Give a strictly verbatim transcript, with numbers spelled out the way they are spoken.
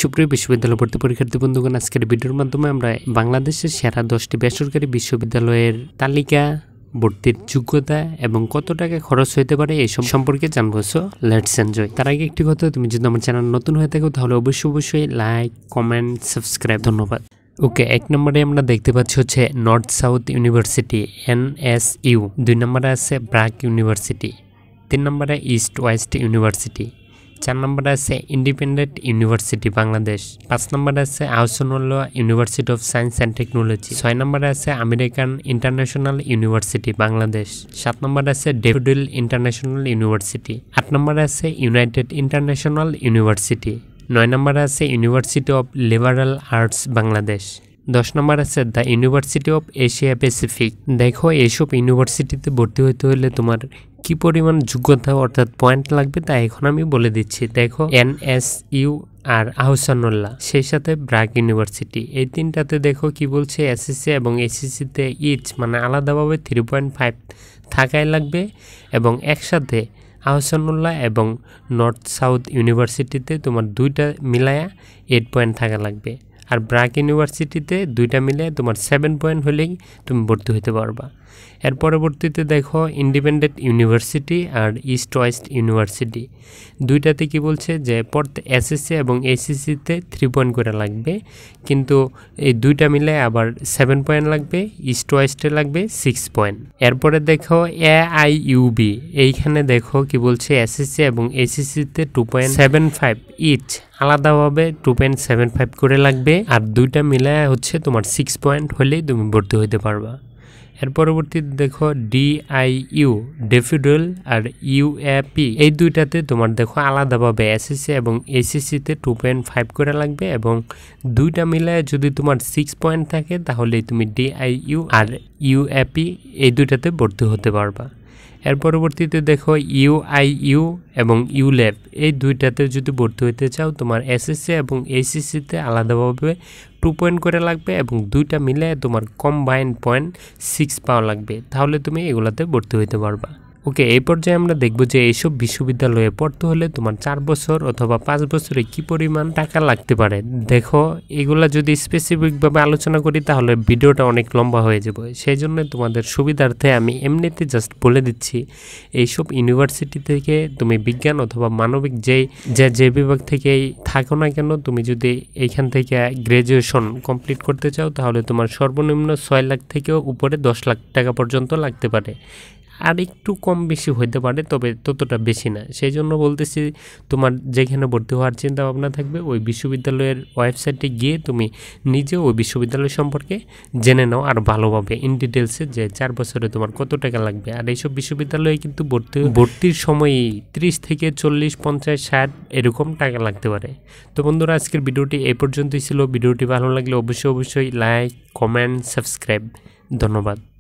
সুপ্রিয় বিশ্ববিদ্যালয় ভর্তি পরীক্ষার্থী বন্ধুগণ, আজকের ভিডিওর মাধ্যমে আমরা বাংলাদেশের সেরা দশটি বেসরকারি বিশ্ববিদ্যালয়ের তালিকা, ভর্তির যোগ্যতা এবং কত টাকা খরচ হতে পারে এইসব সম্পর্কে জানবো। So let's enjoy. তার আগে একটি কথা, তুমি যদি আমার চ্যানেল নতুন হয়ে থাকো তাহলে অবশ্যই অবশ্যই লাইক, কমেন্ট, সাবস্ক্রাইব। ধন্যবাদ। ওকে, এক নম্বরে আমরা দেখতে পাচ্ছি হচ্ছে North South University N S U. দুই নম্বরে আছে ব্রাক ইউনিভার্সিটি। তিন নম্বরে ইস্ট ওয়েস্ট ইউনিভার্সিটি। চার নম্বরে আছে ইন্ডিপেন্ডেন্ট ইউনিভার্সিটি বাংলাদেশ। পাঁচ নম্বরে আছে Ahsanullah University of Science and Technology. ছয় নম্বরে আছে আমেরিকান ইন্টারন্যাশনাল ইউনিভার্সিটি বাংলাদেশ। সাত নম্বরে আছে ডেফোডিল ইন্টারন্যাশনাল ইউনিভার্সিটি। আট নম্বরে আছে ইউনাইটেড ইন্টারন্যাশনাল ইউনিভার্সিটি। নয় নম্বরে আছে University of Liberal Arts Bangladesh. দশ নম্বর আছে the University of Asia Pacific. দেখো, এইসব ইউনিভার্সিটিতে ভর্তি হতে হলে তোমার কি পরিমাণ যোগ্যতা অর্থাৎ পয়েন্ট লাগবে তা এখন আমি বলে দিচ্ছি। দেখো, এন এস ইউ আর আহসানুল্লাহ, সেই সাথে ব্রাক ইউনিভার্সিটি, এই তিনটাতে দেখো কি বলছে, এসএসসি এবং এসএসসিতে ইচ মানে আলাদাভাবে থ্রি পয়েন্ট ফাইভ থাকাই লাগবে এবং একসাথে আহসানুল্লাহ এবং নর্থ সাউথ ইউনিভার্সিটিতে তোমার দুইটা মিলায়া এইট পয়েন্ট থাকা লাগবে। আর ব্রাক ইউনিভার্সিটিতে দুইটা মিলে তোমার সেভেন পয়েন্ট হলেই তুমি ভর্তি হতে পারবা। এর পরবর্তীতে দেখো ইন্ডিপেন্ডেন্ট ইউনিভার্সিটি আর ইস্ট ওয়েস্ট ইউনিভার্সিটি, দুইটাতে কি বলছে যে পড়তে এসএসসি এবং এসএসসিতে থ্রি পয়েন্ট করে লাগবে, কিন্তু এই দুইটা মিলে আবার সেভেন পয়েন্ট লাগবে, ইস্ট ওয়েস্টে লাগবে সিক্স পয়েন্ট। এরপরে দেখো এ আই ইউ বি, এইখানে দেখো কি বলছে এসএসসি এবং এসএসসিতে two point seven five each আলাদাভাবে টু পয়েন্ট সেভেন ফাইভ করে লাগবে, আর দুইটা মিলায় হচ্ছে তোমার সিক্স পয়েন্ট হলেই তুমি ভর্তি হতে পারবা। এর পরবর্তীতে দেখো ডিআইইউ ডেফোডিল আর ইউএপি, এই দুইটাতে তোমার দেখো আলাদাভাবে এসএসসি এবং এসএসসিতে টু পয়েন্ট ফাইভ করে লাগবে এবং দুইটা মিলায় যদি তোমার সিক্স পয়েন্ট থাকে তাহলে তুমি ডিআইইউ আর ইউএপি এই দুইটাতে ভর্তি হতে পারবা। এর পরবর্তীতে দেখো ইউআইইউ এবং ইউল্যাব, এই দুইটাতে যদি ভর্তি হতে চাও তোমার এসএসসি এবং এইচএসসিতে আলাদাভাবে টু পয়েন্ট করে লাগবে এবং দুইটা মিলে তোমার কম্বাইন পয়েন্ট সিক্স পাওয়া লাগবে, তাহলে তুমি এগুলাতে ভর্তি হতে পারবা। ওকে, এই পর্যায়ে আমরা দেখবো যে এইসব বিশ্ববিদ্যালয়ে পড়তে হলে তোমার চার বছর অথবা পাঁচ বছরে কি পরিমাণ টাকা লাগতে পারে। দেখো, এগুলা যদি স্পেসিফিকভাবে আলোচনা করি তাহলে ভিডিওটা অনেক লম্বা হয়ে যাবে, সেই জন্য তোমাদের সুবিধার্থে আমি এমনিতে জাস্ট বলে দিচ্ছি। এইসব ইউনিভার্সিটি থেকে তুমি বিজ্ঞান অথবা মানবিক যেই যে যে বিভাগ থেকেই থাকো না কেন, তুমি যদি এইখান থেকে গ্র্যাজুয়েশন কমপ্লিট করতে চাও তাহলে তোমার সর্বনিম্ন ছয় লাখ থেকেও উপরে দশ লাখ টাকা পর্যন্ত লাগতে পারে, আর একটু কম বেশি হইতে পারে, তবে ততটা বেশি না। সেই জন্য বলতেছি, তোমার যেখানে ভর্তি হওয়ার চিন্তা ভাবনা থাকবে ওই বিশ্ববিদ্যালয়ের ওয়েবসাইটে গিয়ে তুমি নিজে ওই বিশ্ববিদ্যালয় সম্পর্কে জেনে নাও আর ভালোভাবে ইন ডিটেলসে যে চার বছরে তোমার কত টাকা লাগবে। আর এইসব বিশ্ববিদ্যালয়ে কিন্তু ভর্তি ভর্তির সময়ই ত্রিশ থেকে চল্লিশ পঞ্চাশ ষাট এরকম টাকা লাগতে পারে। তো বন্ধুরা, আজকের ভিডিওটি এই পর্যন্তই ছিল। ভিডিওটি ভালো লাগলে অবশ্যই অবশ্যই লাইক, কমেন্ট, সাবস্ক্রাইব। ধন্যবাদ।